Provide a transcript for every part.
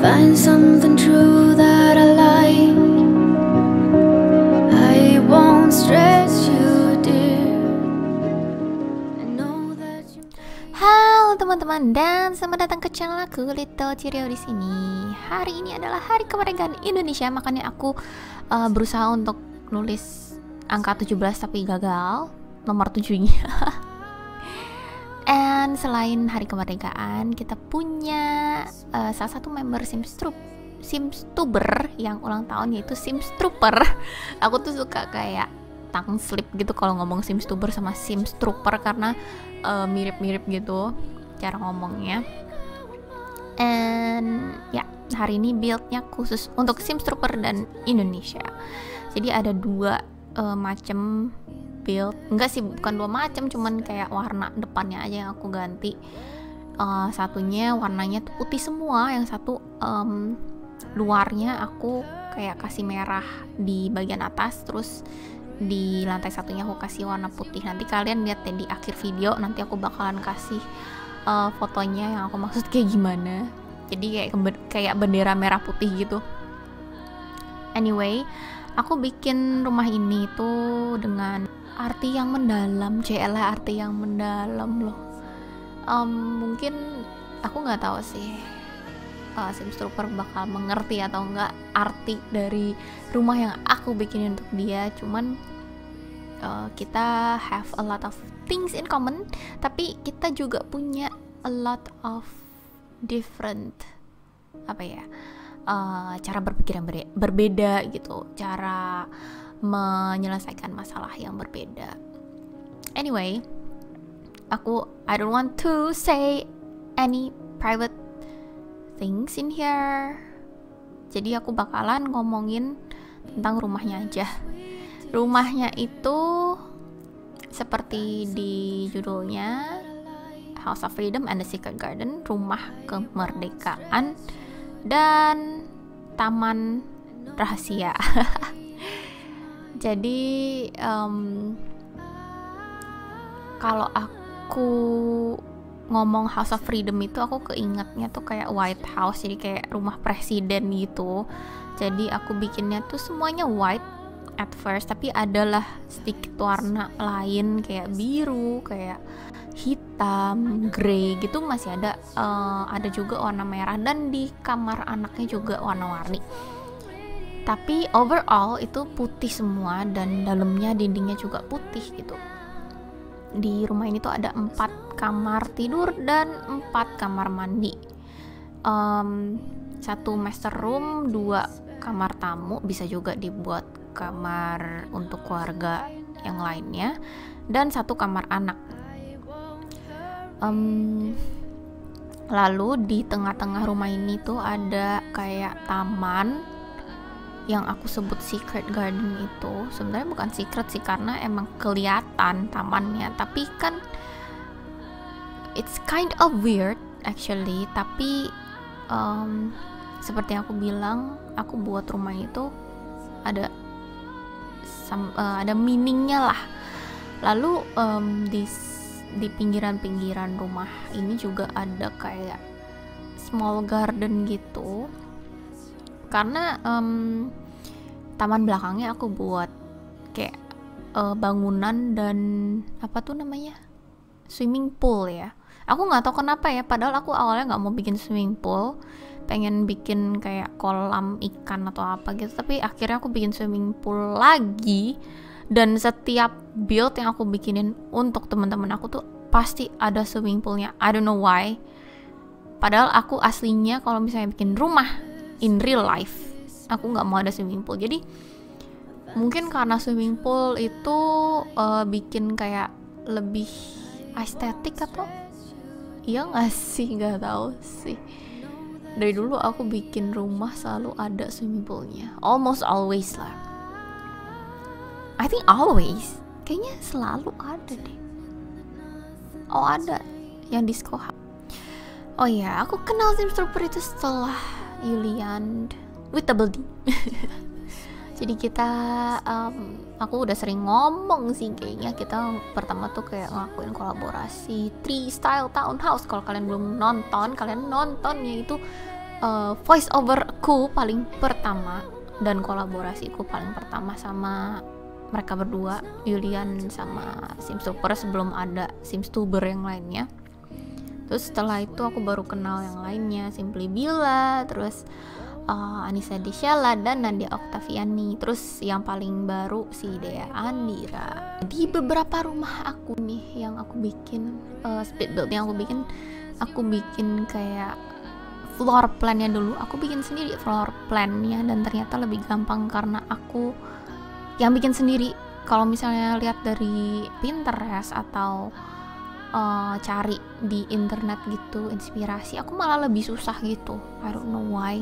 find something true that I like. I won't stress you, dear. I know that you... Halo teman-teman dan selamat datang ke channel aku Little Cirio di sini. Hari ini adalah Hari Kemerdekaan Indonesia, makanya aku berusaha untuk nulis angka 17 tapi gagal nomor 7-nya. And selain Hari Kemerdekaan, kita punya salah satu member Simstuber yang ulang tahun, yaitu Simstrooper. Aku tuh suka kayak tongue slip gitu kalau ngomong Simstuber sama Simstrooper karena mirip-mirip gitu cara ngomongnya. And ya, hari ini buildnya khusus untuk Simstrooper dan Indonesia. Jadi ada dua macam build, enggak sih, bukan dua macam, cuman kayak warna depannya aja yang aku ganti. Satunya warnanya tuh putih semua, yang satu luarnya aku kayak kasih merah di bagian atas, terus di lantai satunya aku kasih warna putih. Nanti kalian lihat deh di akhir video, nanti aku bakalan kasih fotonya yang aku maksud kayak gimana. Jadi kayak bendera merah putih gitu. Anyway, aku bikin rumah ini tuh dengan arti yang mendalam, arti yang mendalam loh. Mungkin aku nggak tahu sih Simstrooper bakal mengerti atau enggak arti dari rumah yang aku bikin untuk dia. Cuman kita have a lot of things in common, tapi kita juga punya a lot of different cara berpikir yang berbeda gitu, cara menyelesaikan masalah yang berbeda. Anyway, I don't want to say any private things in here. Jadi aku bakalan ngomongin tentang rumahnya aja. Rumahnya itu seperti di judulnya, House of Freedom and the Secret Garden, rumah kemerdekaan dan taman rahasia. Jadi kalau aku ngomong House of Freedom itu aku keingetnya tuh kayak White House, jadi kayak rumah presiden gitu. Jadi aku bikinnya tuh semuanya white at first, tapi adalah sedikit warna lain kayak biru, kayak hitam, grey gitu masih ada. Ada juga warna merah, dan di kamar anaknya juga warna-warni. Tapi overall itu putih semua, dan dalamnya dindingnya juga putih gitu. Di rumah ini tuh ada 4 kamar tidur dan 4 kamar mandi, 1 master room, 2 kamar tamu, bisa juga dibuat kamar untuk keluarga yang lainnya, dan 1 kamar anak. Lalu di tengah-tengah rumah ini tuh ada kayak taman yang aku sebut secret garden. Itu sebenarnya bukan secret sih, karena emang kelihatan tamannya, tapi kan it's kind of weird actually. Tapi seperti yang aku bilang, aku buat rumah itu ada meaningnya lah. Lalu di pinggiran-pinggiran rumah ini juga ada kayak small garden gitu, karena taman belakangnya aku buat kayak bangunan dan swimming pool ya. Aku nggak tahu kenapa ya, padahal aku awalnya nggak mau bikin swimming pool, pengen bikin kayak kolam ikan atau apa gitu, tapi akhirnya aku bikin swimming pool lagi. Dan setiap build yang aku bikinin untuk teman-teman aku tuh pasti ada swimming poolnya. I don't know why, padahal aku aslinya kalau misalnya bikin rumah in real life, aku nggak mau ada swimming pool. Jadi mungkin karena swimming pool itu bikin kayak lebih estetik, atau iya nggak sih, nggak tahu sih. Dari dulu aku bikin rumah selalu ada swimming poolnya, almost always lah. I think always, kayaknya selalu ada deh. Oh ada yang di Skoha. Oh ya, aku kenal Simstrooper itu setelah Yulian with double D. Jadi kita aku udah sering ngomong sih, kayaknya kita pertama tuh kayak ngelakuin kolaborasi Tree Style Townhouse. Kalau kalian belum nonton, kalian nontonnya itu voice overku paling pertama dan kolaborasiku paling pertama sama mereka berdua, Julian sama Simstuber, sebelum ada Simstuber yang lainnya. Terus setelah itu aku baru kenal yang lainnya, Simply Bila, terus Anissa Desyala dan Nadia Oktaviani. Terus yang paling baru si Dea Andira. Di beberapa rumah aku nih yang aku bikin, speed build yang aku bikin kayak floor plan-nya dulu. Aku bikin sendiri floor plan-nya dan ternyata lebih gampang karena aku yang bikin sendiri. Kalau misalnya lihat dari Pinterest atau cari di internet gitu inspirasi, aku malah lebih susah gitu. I don't know why.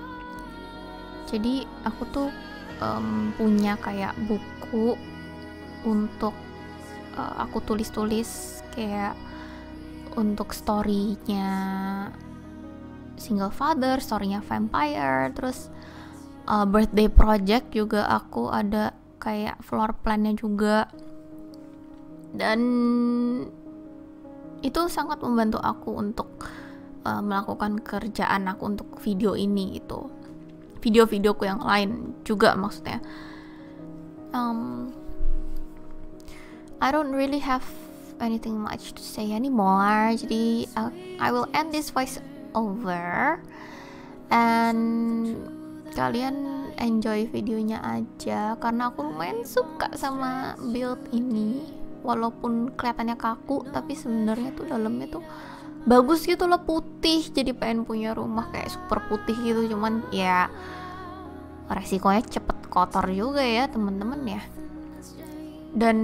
Jadi aku tuh punya kayak buku untuk aku tulis-tulis kayak untuk story-nya single father, story-nya vampire, terus birthday project juga aku ada kayak floor plan-nya juga. Dan itu sangat membantu aku untuk melakukan kerjaan aku untuk video ini gitu, video-videoku yang lain juga maksudnya. I don't really have anything much to say anymore, jadi I will end this voice over and kalian enjoy videonya aja karena aku lumayan suka sama build ini. Walaupun kelihatannya kaku, tapi sebenarnya tuh dalamnya tuh bagus gitu loh, putih. Jadi pengen punya rumah kayak super putih gitu. Cuman ya resikonya cepet kotor juga ya teman-teman ya. Dan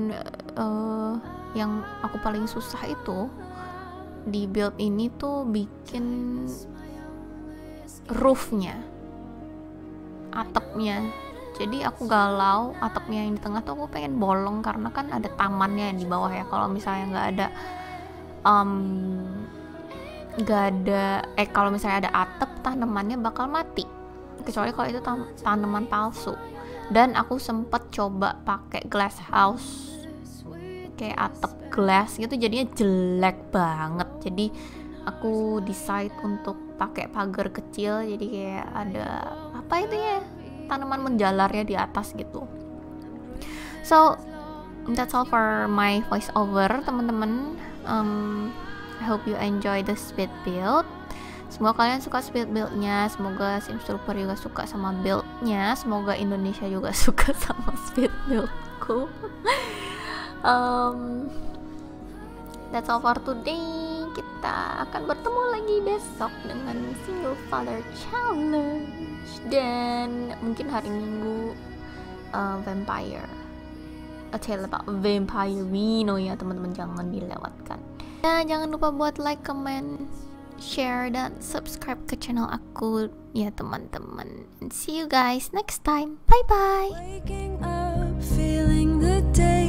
yang aku paling susah itu di build ini tuh bikin roofnya, atapnya. Jadi aku galau, atapnya yang di tengah tuh aku pengen bolong karena kan ada tamannya di bawah ya. Kalau misalnya kalau misalnya ada atap, tanamannya bakal mati. Kecuali kalau itu tanaman palsu. Dan aku sempet coba pakai glass house, kayak atap glass gitu, jadinya jelek banget. Jadi aku decide untuk pakai pagar kecil, jadi kayak ada apa itu ya, tanaman menjalarnya di atas gitu. So that's all for my voice over teman-teman. I hope you enjoy the speed build. Semoga kalian suka speed buildnya, semoga Simstuber juga suka sama buildnya, semoga Indonesia juga suka sama speed buildku. That's all for today. Kita akan bertemu lagi besok dengan Single Father Challenge dan mungkin hari Minggu Vampire, A Tale About Vampire Reno ya teman-teman, jangan dilewatkan. Nah, jangan lupa buat like, comment, share, dan subscribe ke channel aku ya teman-teman. And see you guys next time. Bye bye.